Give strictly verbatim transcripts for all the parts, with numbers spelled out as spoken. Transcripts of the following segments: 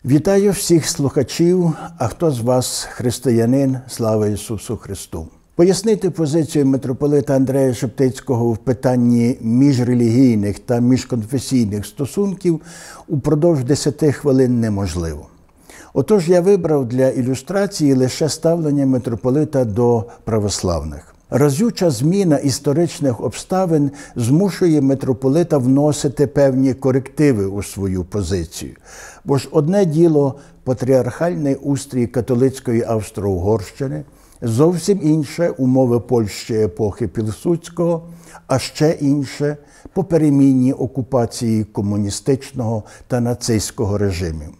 Вітаю всіх слухачів, а хто з вас християнин, слава Ісусу Христу. Пояснити позицію митрополита Андрея Шептицького в питанні міжрелігійних та міжконфесійних стосунків упродовж десяти хвилин неможливо. Отож я вибрав для ілюстрації лише ставлення митрополита до православних. Разюча зміна історичних обставин змушує митрополита вносити певні корективи у свою позицію. Бо ж одне діло – патріархальний устрій католицької Австро-Угорщини, зовсім інше – умови Польщі епохи Пілсудського, а ще інше – поперемінні окупації комуністичного та нацистського режимів.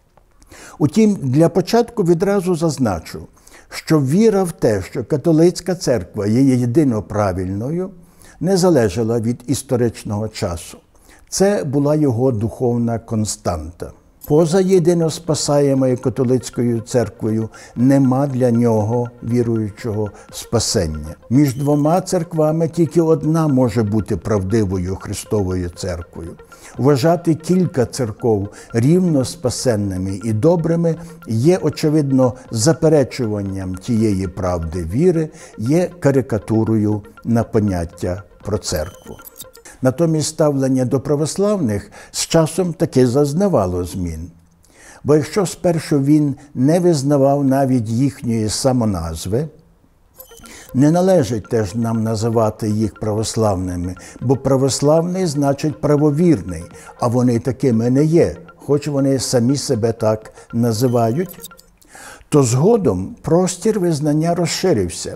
Утім, для початку відразу зазначу, що віра в те, що католицька церква є єдино правильною, не залежала від історичного часу. Це була його духовна константа. Поза єдиноспасаємою католицькою церквою нема для нього, віруючого, спасення. Між двома церквами тільки одна може бути правдивою Христовою церквою. Вважати кілька церков рівно спасенними і добрими є, очевидно, заперечуванням тієї правди віри, є карикатурою на поняття про церкву. Натомість ставлення до православних з часом таки зазнавало змін. Бо якщо спершу він не визнавав навіть їхньої самоназви, не належить теж нам називати їх православними, бо православний значить правовірний, а вони такими не є, хоч вони самі себе так називають, то згодом простір визнання розширився.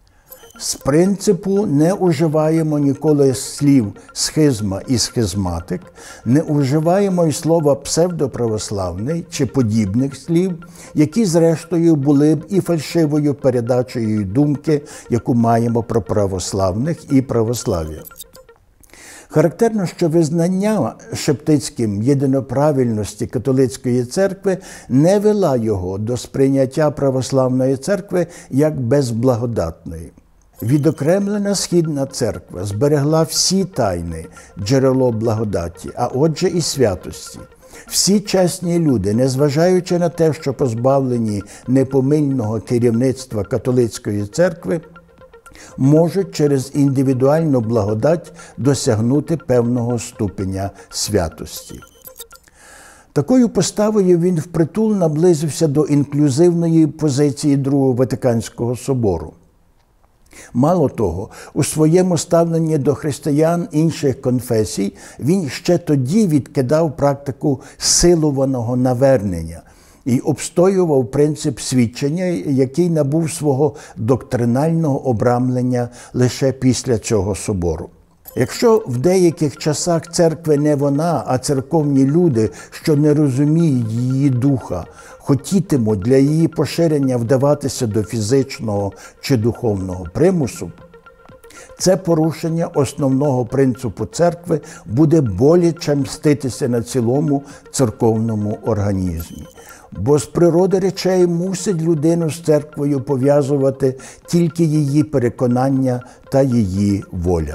З принципу не уживаємо ніколи слів «схизма» і «схизматик», не уживаємо й слова «псевдоправославний» чи подібних слів, які зрештою були б і фальшивою передачею думки, яку маємо про православних і православ'я. Характерно, що визнання Шептицьким єдиноправильності католицької церкви не вела його до сприйняття православної церкви як безблагодатної. Відокремлена Східна церква зберегла всі тайни, джерело благодаті, а отже і святості. Всі чесні люди, незважаючи на те, що позбавлені непомильного керівництва католицької церкви, можуть через індивідуальну благодать досягнути певного ступеня святості. Такою поставою він впритул наблизився до інклюзивної позиції Другого Ватиканського собору. Мало того, у своєму ставленні до християн інших конфесій він ще тоді відкидав практику силуваного навернення і обстоював принцип свідчення, який набув свого доктринального обрамлення лише після цього собору. Якщо в деяких часах церкви не вона, а церковні люди, що не розуміють її духа, хотітимуть для її поширення вдаватися до фізичного чи духовного примусу, це порушення основного принципу церкви буде боляче мститися на цілому церковному організмі. Бо з природи речей мусить людину з церквою пов'язувати тільки її переконання та її воля.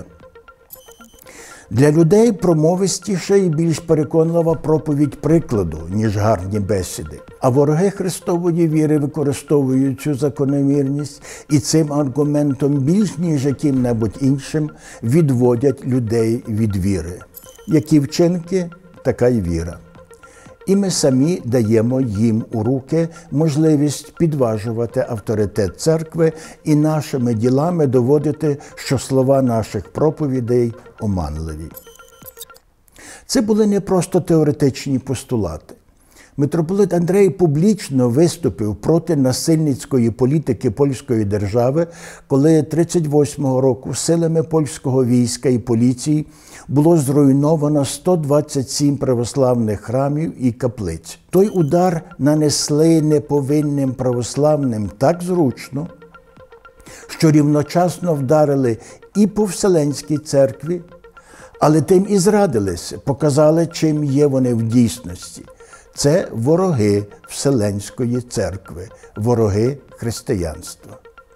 Для людей промовистіша і більш переконлива проповідь прикладу, ніж гарні бесіди. А вороги Христової віри використовують цю закономірність і цим аргументом більш ніж яким-небудь іншим відводять людей від віри. Які вчинки, така й віра. І ми самі даємо їм у руки можливість підважувати авторитет церкви і нашими ділами доводити, що слова наших проповідей оманливі. Це були не просто теоретичні постулати. Митрополит Андрей публічно виступив проти насильницької політики польської держави, коли тридцять восьмого року силами польського війська і поліції було зруйновано сто двадцять сім православних храмів і каплиць. Той удар нанесли неповинним православним так зручно, що рівночасно вдарили і по Вселенській церкві, але тим і зрадилися, показали, чим є вони в дійсності. Це вороги Вселенської церкви, вороги християнства.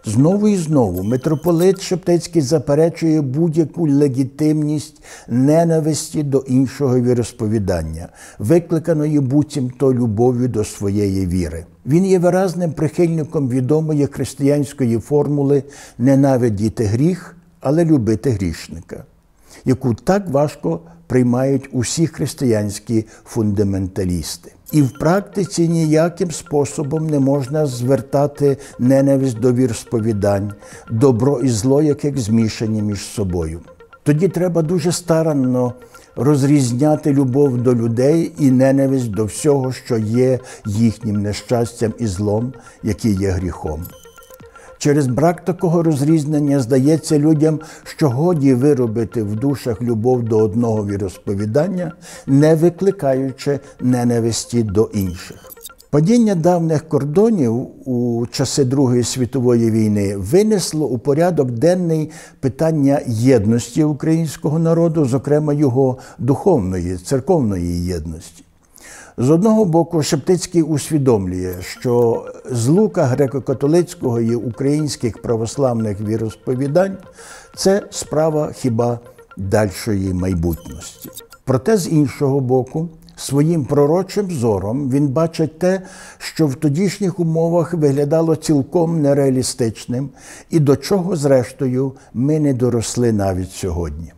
Знову і знову митрополит Шептицький заперечує будь-яку легітимність ненависті до іншого віросповідання, викликаної буцімто любов'ю до своєї віри. Він є виразним прихильником відомої християнської формули «ненавидіти гріх, але любити грішника», яку так важко приймають усі християнські фундаменталісти. І в практиці ніяким способом не можна звертати ненависть до віросповідань, добро і зло, яких змішані між собою. Тоді треба дуже старанно розрізняти любов до людей і ненависть до всього, що є їхнім нещастям і злом, який є гріхом. Через брак такого розрізнення здається людям, що годі виробити в душах любов до одного віросповідання, не викликаючи ненависті до інших. Падіння давніх кордонів у часи Другої світової війни винесло у порядок денний питання єдності українського народу, зокрема його духовної, церковної єдності. З одного боку, Шептицький усвідомлює, що злука греко-католицького і українських православних віросповідань – це справа хіба дальшої майбутності. Проте, з іншого боку, своїм пророчим зором він бачить те, що в тодішніх умовах виглядало цілком нереалістичним і до чого, зрештою, ми не доросли навіть сьогодні.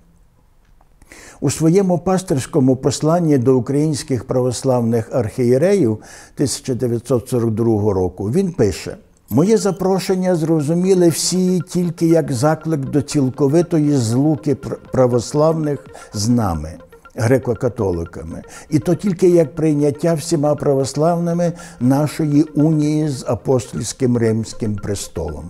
У своєму пастирському посланні до українських православних архієреїв тисяча дев'ятсот сорок другого року він пише: «Моє запрошення зрозуміли всі тільки як заклик до цілковитої злуки православних з нами, греко-католиками, і то тільки як прийняття всіма православними нашої унії з апостольським Римським престолом».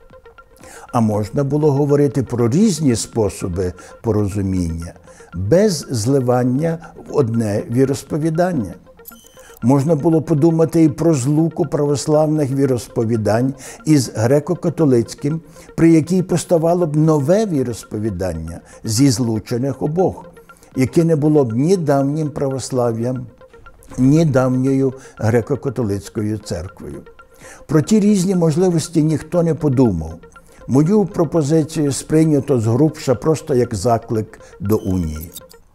А можна було говорити про різні способи порозуміння, без зливання в одне віросповідання. Можна було подумати і про злуку православних віросповідань із греко-католицьким, при якій поставало б нове віросповідання зі злучених обох, яке не було б ні давнім православ'ям, ні давньою греко-католицькою церквою. Про ті різні можливості ніхто не подумав. Мою пропозицію сприйнято згрубша просто як заклик до унії.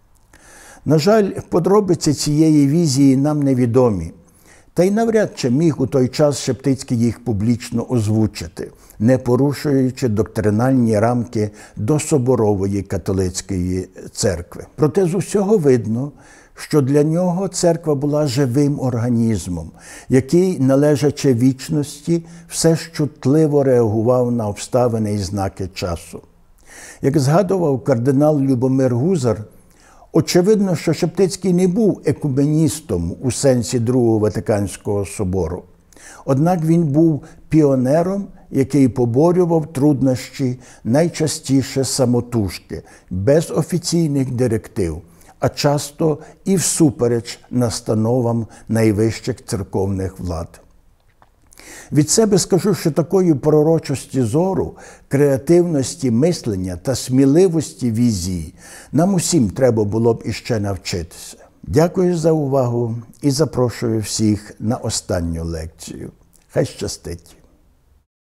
На жаль, подробиці цієї візії нам невідомі, та й навряд чи міг у той час Шептицький їх публічно озвучити, не порушуючи доктринальні рамки дособорової католицької церкви. Проте з усього видно, що для нього церква була живим організмом, який, належачи вічності, все ж чутливо реагував на обставини і знаки часу. Як згадував кардинал Любомир Гузар, очевидно, що Шептицький не був екуменістом у сенсі Другого Ватиканського собору. Однак він був піонером, який поборював труднощі найчастіше самотужки, без офіційних директив, а часто і всупереч настановам найвищих церковних влад. Від себе скажу, що такої пророчості зору, креативності мислення та сміливості візії нам усім треба було б іще навчитися. Дякую за увагу і запрошую всіх на останню лекцію. Хай щастить!